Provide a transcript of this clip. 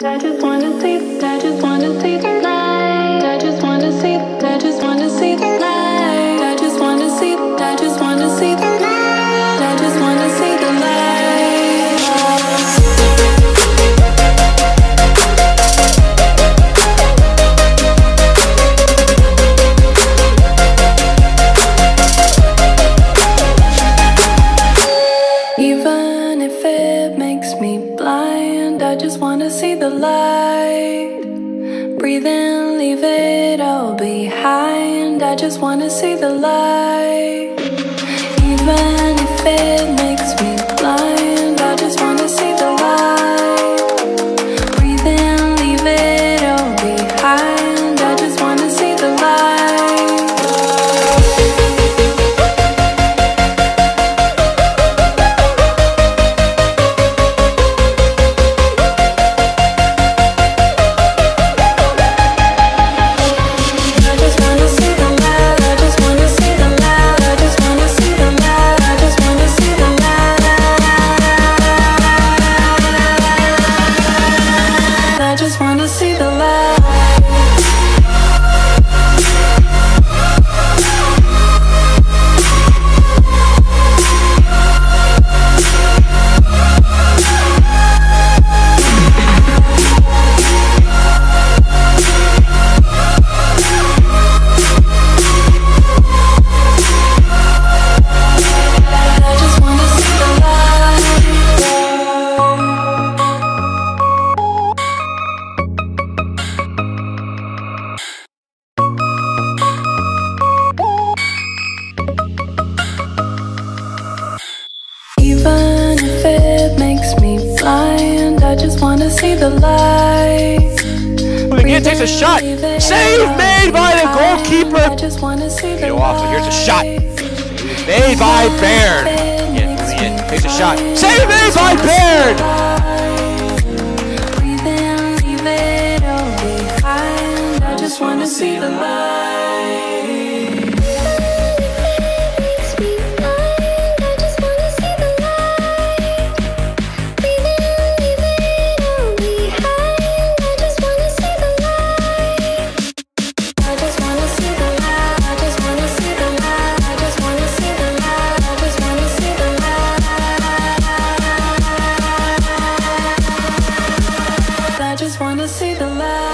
I just wanna see, I just wanna see the light. I just wanna see, I just wanna see the light. I just wanna see, I just wanna see the light. I just wanna see the light. Even if it makes me blind, I just wanna see the light. Breathe in, leave it all behind. I just wanna see the light. Even if it makes me blind, I just wanna see the light. Breathe in, leave it all behind. I just wanna see the light. Even if it makes me blind, I just wanna see the light. Again, takes a shot. Save made by the goalkeeper. Go off, but here's a shot. Made by Baird. Again, takes a shot. Save made by Baird. Breathe in, leave it all behind. I just wanna see the light. I just wanna see the light.